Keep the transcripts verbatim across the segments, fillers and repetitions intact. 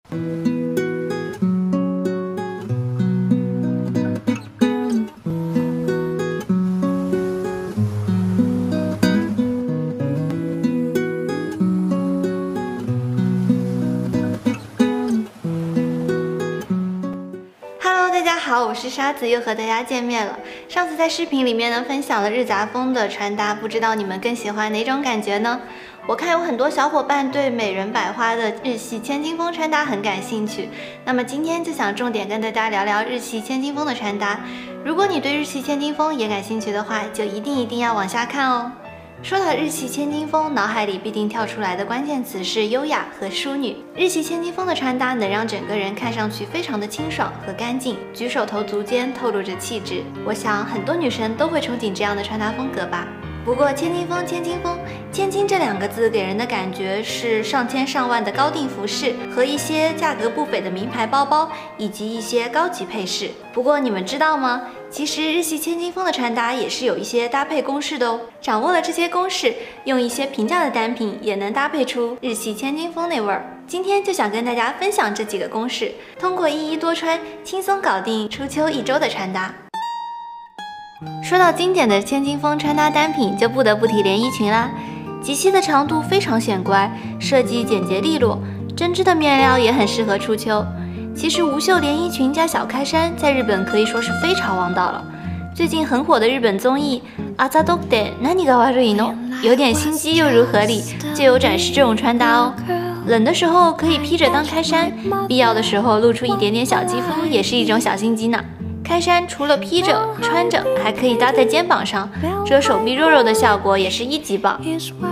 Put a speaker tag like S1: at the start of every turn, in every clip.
S1: 大家好，我是沙子，又和大家见面了。上次在视频里面呢，分享了日杂风的穿搭，不知道你们更喜欢哪种感觉呢？我看有很多小伙伴对美人百花的日系千金风穿搭很感兴趣，那么今天就想重点跟大家聊聊日系千金风的穿搭。如果你对日系千金风也感兴趣的话，就一定一定要往下看哦。说到日系千金风，脑海里必定跳出来的关键词是优雅和淑女。日系千金风的穿搭能让整个人看上去非常的清爽和干净，举手投足间透露着气质。我想很多女生都会憧憬这样的穿搭风格吧。不过千金风，千金风，千金这两个字给人的感觉是上千上万的高定服饰和一些价格不菲的名牌包包，以及一些高级配饰。不过你们知道吗？其实日系千金风的穿搭也是有一些搭配公式的哦。掌握了这些公式，用一些平价的单品也能搭配出日系千金风那味儿。今天就想跟大家分享这几个公式，通过一衣多穿，轻松搞定初秋一周的穿搭。说到经典的千金风穿搭单品，就不得不提连衣裙啦。及膝的长度非常显乖，设计简洁利落，针织的面料也很适合初秋。其实无袖连衣裙加小开衫在日本可以说是非常王道了。最近很火的日本综艺《朝どって何が悪いの》，有点心机又如何理，就有展示这种穿搭哦。冷的时候可以披着当开衫，必要的时候露出一点点小肌肤也是一种小心机呢。开衫除了披着穿着，还可以搭在肩膀上，遮手臂肉肉的效果也是一级棒。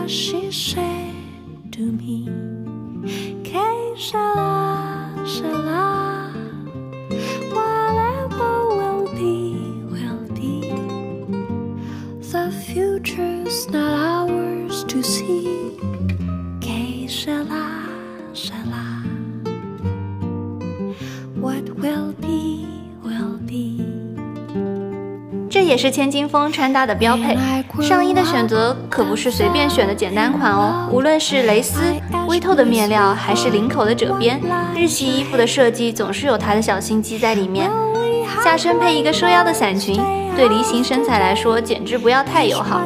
S1: 这也是千金风穿搭的标配，上衣的选择可不是随便选的简单款哦。无论是蕾丝、微透的面料，还是领口的褶边，日系衣服的设计总是有它的小心机在里面。下身配一个收腰的伞裙，对梨形身材来说简直不要太友好。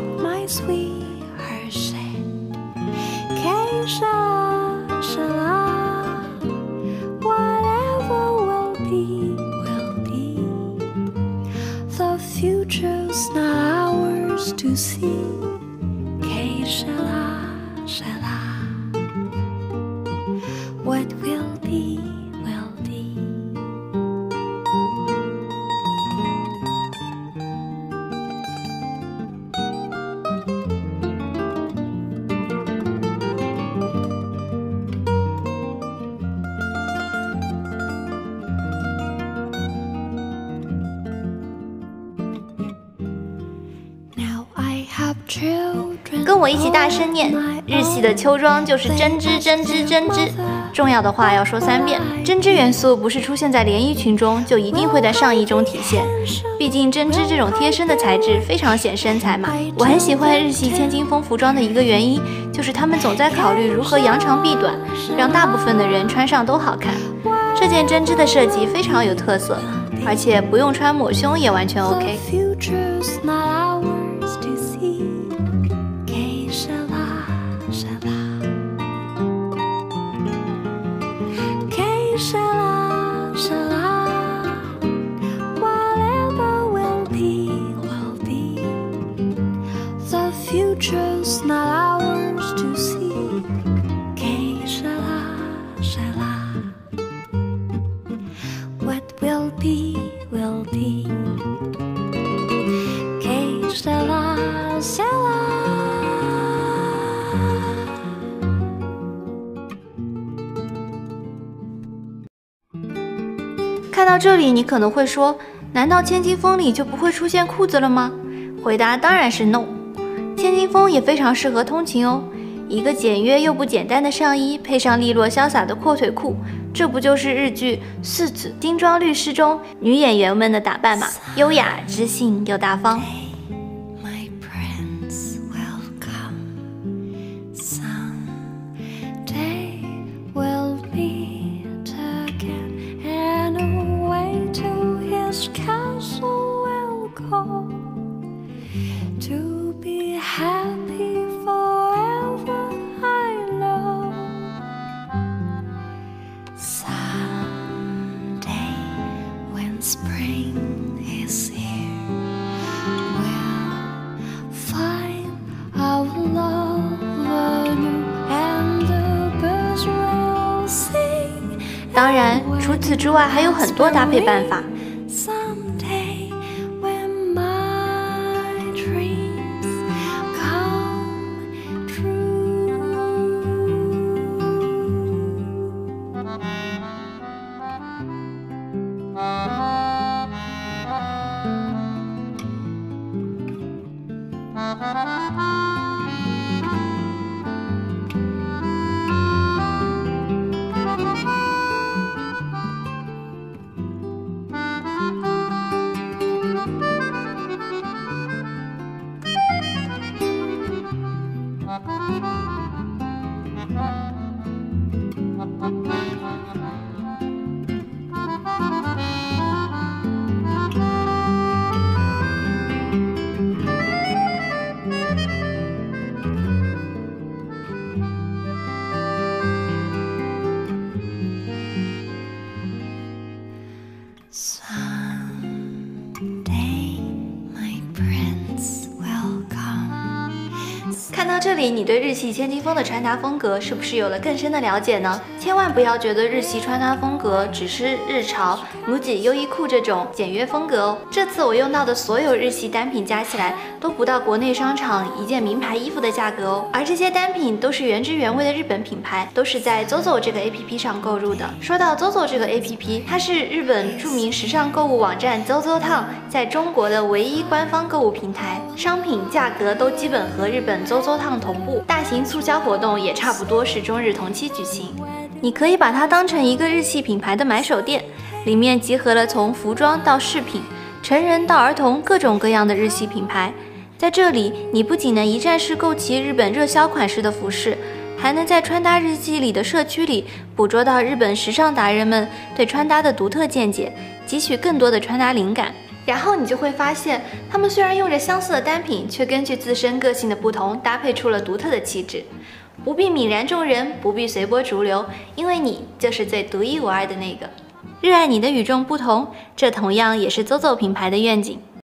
S2: Future's not ours to see. Que sera, sera. What will be, will be.
S1: 跟我一起大声念，日系的秋装就是针织针织针织。重要的话要说三遍，针织元素不是出现在连衣裙中，就一定会在上衣中体现。毕竟针织这种贴身的材质非常显身材嘛。我很喜欢日系千金风服装的一个原因，就是他们总在考虑如何扬长避短，让大部分的人穿上都好看。这件针织的设计非常有特色，而且不用穿抹胸也完全 OK。
S2: Future's not ours to see. Que sera, sera. What will be, will be. Que sera, sera.
S1: 看到这里，你可能会说，难道千金风里就不会出现裤子了吗？回答当然是 no。千金风也非常适合通勤哦，一个简约又不简单的上衣，配上利落潇洒的阔腿裤，这不就是日剧《四子精装律师》中女演员们的打扮吗？优雅、知性又大方。
S2: Someday will be the Someday, when spring is here, we'll find our love anew, and the birds will sing.
S1: 当然，除此之外还有很多搭配办法。
S2: Someday, when my dreams come true. Someday, my prince will come.
S1: 看到这里，你对日系千金风的穿搭风格是不是有了更深的了解呢？千万不要觉得日系穿搭风格只是日潮、MUJI、优衣库这种简约风格哦。这次我用到的所有日系单品加起来都不到国内商场一件名牌衣服的价格哦。而这些单品都是原汁原味的日本品牌，都是在 ZOZO 这个 A P P 上购入的。说到 ZOZO 这个 A P P， 它是日本著名时尚购物网站 ZOZOTOWN 在中国的唯一官方购物平台，商品价格都基本和日本 ZOZOTOWN 同步，大型促销活动也差不多是中日同期举行。你可以把它当成一个日系品牌的买手店，里面集合了从服装到饰品、成人到儿童各种各样的日系品牌。在这里，你不仅能一站式购齐日本热销款式的服饰，还能在穿搭日记里的社区里捕捉到日本时尚达人们对穿搭的独特见解，汲取更多的穿搭灵感。然后你就会发现，他们虽然用着相似的单品，却根据自身个性的不同，搭配出了独特的气质。不必泯然众人，不必随波逐流，因为你就是最独一无二的那个。热爱你的与众不同，这同样也是 ZOZO 品牌的愿景。